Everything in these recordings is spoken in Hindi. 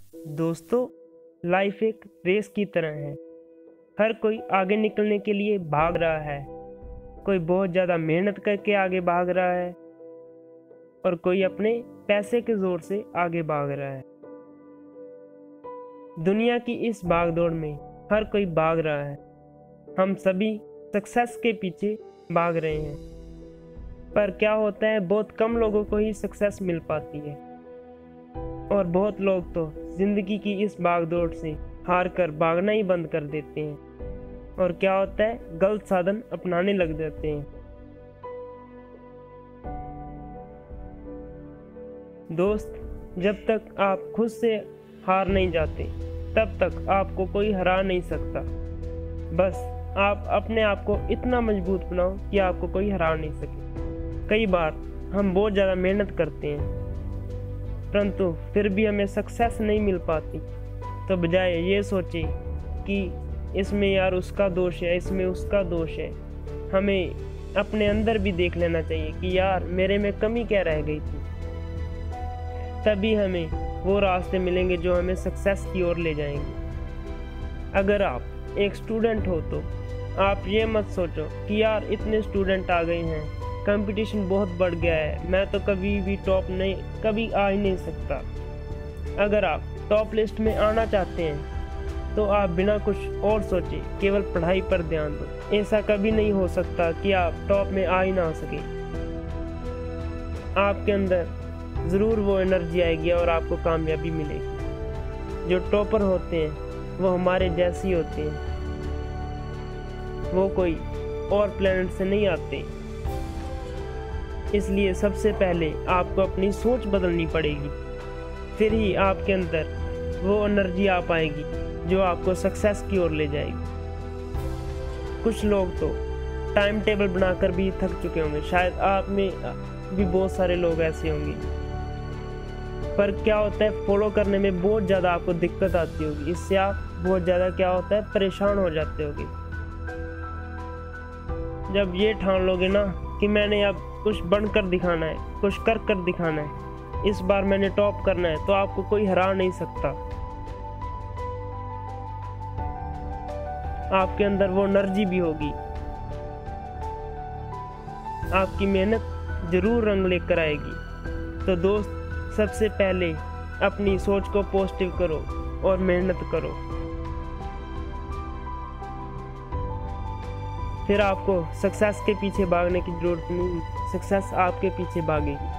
दोस्तों, लाइफ एक रेस की तरह है। हर कोई आगे निकलने के लिए भाग रहा है। कोई बहुत ज़्यादा मेहनत करके आगे भाग रहा है और कोई अपने पैसे के जोर से आगे भाग रहा है। दुनिया की इस भागदौड़ में हर कोई भाग रहा है। हम सभी सक्सेस के पीछे भाग रहे हैं, पर क्या होता है, बहुत कम लोगों को ही सक्सेस मिल पाती है और बहुत लोग तो जिंदगी की इस भागदौड़ से हार कर भागना ही बंद कर देते हैं और क्या होता है, गलत साधन अपनाने लग जाते हैं। दोस्त, जब तक आप खुद से हार नहीं जाते तब तक आपको कोई हरा नहीं सकता। बस आप अपने आप को इतना मजबूत बनाओ कि आपको कोई हरा नहीं सके। कई बार हम बहुत ज़्यादा मेहनत करते हैं परंतु फिर भी हमें सक्सेस नहीं मिल पाती, तो बजाय ये सोचे कि इसमें यार उसका दोष है, इसमें उसका दोष है, हमें अपने अंदर भी देख लेना चाहिए कि यार मेरे में कमी क्या रह गई थी। तभी हमें वो रास्ते मिलेंगे जो हमें सक्सेस की ओर ले जाएंगे। अगर आप एक स्टूडेंट हो तो आप ये मत सोचो कि यार इतने स्टूडेंट आ गए हैं, कंपटीशन बहुत बढ़ गया है, मैं तो कभी भी कभी आ ही नहीं सकता। अगर आप टॉप लिस्ट में आना चाहते हैं तो आप बिना कुछ और सोचे केवल पढ़ाई पर ध्यान दो। ऐसा कभी नहीं हो सकता कि आप टॉप में आ ही ना सके। आपके अंदर ज़रूर वो एनर्जी आएगी और आपको कामयाबी मिलेगी। जो टॉपर होते हैं वो हमारे जैसे ही होते हैं, वो कोई और प्लेनेट से नहीं आते। इसलिए सबसे पहले आपको अपनी सोच बदलनी पड़ेगी, फिर ही आपके अंदर वो एनर्जी आ पाएगी जो आपको सक्सेस की ओर ले जाएगी। कुछ लोग तो टाइम टेबल बनाकर भी थक चुके होंगे, शायद आप में भी बहुत सारे लोग ऐसे होंगे, पर क्या होता है, फॉलो करने में बहुत ज़्यादा आपको दिक्कत आती होगी। इससे आप बहुत ज़्यादा क्या होता है, परेशान हो जाते होगे। जब ये ठान लोगे ना कि मैंने अब कुछ बनकर दिखाना है, कुछ कर दिखाना है, इस बार मैंने टॉप करना है, तो आपको कोई हरा नहीं सकता। आपके अंदर वो एनर्जी भी होगी, आपकी मेहनत जरूर रंग लेकर आएगी। तो दोस्त, सबसे पहले अपनी सोच को पॉजिटिव करो और मेहनत करो, फिर आपको सक्सेस के पीछे भागने की जरूरत नहीं, सक्सेस आपके पीछे भागेगी।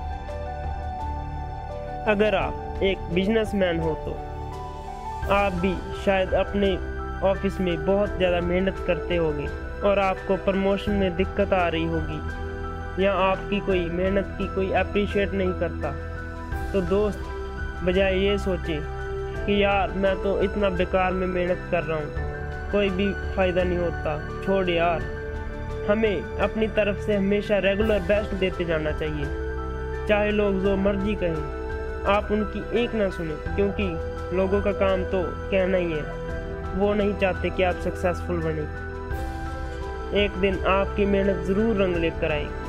अगर आप एक बिजनेसमैन हो तो आप भी शायद अपने ऑफिस में बहुत ज़्यादा मेहनत करते होंगे और आपको प्रमोशन में दिक्कत आ रही होगी या आपकी कोई मेहनत की कोई अप्रिशिएट नहीं करता। तो दोस्त, बजाय ये सोचे कि यार मैं तो इतना बेकार में मेहनत कर रहा हूँ, कोई भी फ़ायदा नहीं होता, छोड़ यार। हमें अपनी तरफ से हमेशा रेगुलर बेस्ट देते जाना चाहिए, चाहे लोग जो मर्जी कहें, आप उनकी एक ना सुने, क्योंकि लोगों का काम तो कहना ही है, वो नहीं चाहते कि आप सक्सेसफुल बने। एक दिन आपकी मेहनत ज़रूर रंग लेकर आएगी।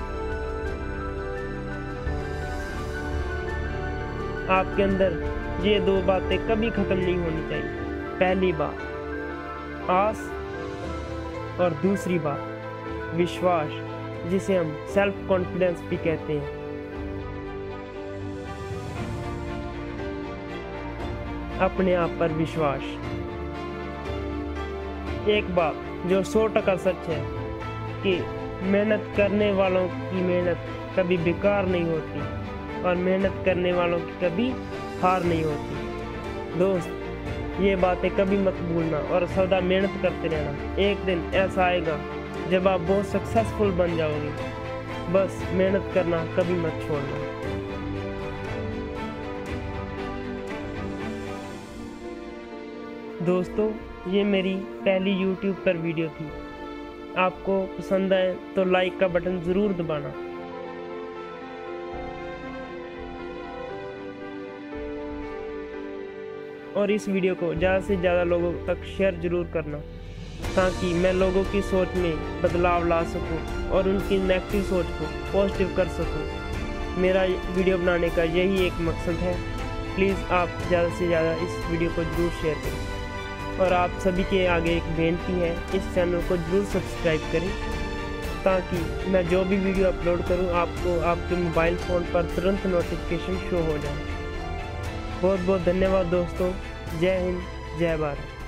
आपके अंदर ये दो बातें कभी ख़त्म नहीं होनी चाहिए। पहली बात आस और दूसरी बात विश्वास, जिसे हम सेल्फ कॉन्फिडेंस भी कहते हैं। अपने आप पर विश्वास। एक बात जो 100% सच है कि मेहनत करने वालों की मेहनत कभी बेकार नहीं होती और मेहनत करने वालों की कभी हार नहीं होती। दोस्त, ये बातें कभी मत भूलना और सदा मेहनत करते रहना। एक दिन ऐसा आएगा जब आप बहुत सक्सेसफुल बन जाओगे। बस मेहनत करना कभी मत छोड़ना। दोस्तों, ये मेरी पहली YouTube पर वीडियो थी। आपको पसंद आए तो लाइक का बटन ज़रूर दबाना। और इस वीडियो को ज़्यादा से ज़्यादा लोगों तक शेयर ज़रूर करना, ताकि मैं लोगों की सोच में बदलाव ला सकूं और उनकी नेगेटिव सोच को पॉजिटिव कर सकूं। मेरा वीडियो बनाने का यही एक मकसद है प्लीज़ आप ज़्यादा से ज़्यादा इस वीडियो को ज़रूर शेयर करें। और आप सभी के आगे एक बेनती है, इस चैनल को ज़रूर सब्सक्राइब करें ताकि मैं जो भी वीडियो अपलोड करूं आपको आपके मोबाइल फ़ोन पर तुरंत नोटिफिकेशन शो हो जाए। बहुत बहुत धन्यवाद दोस्तों। जय हिंद, जय भारत।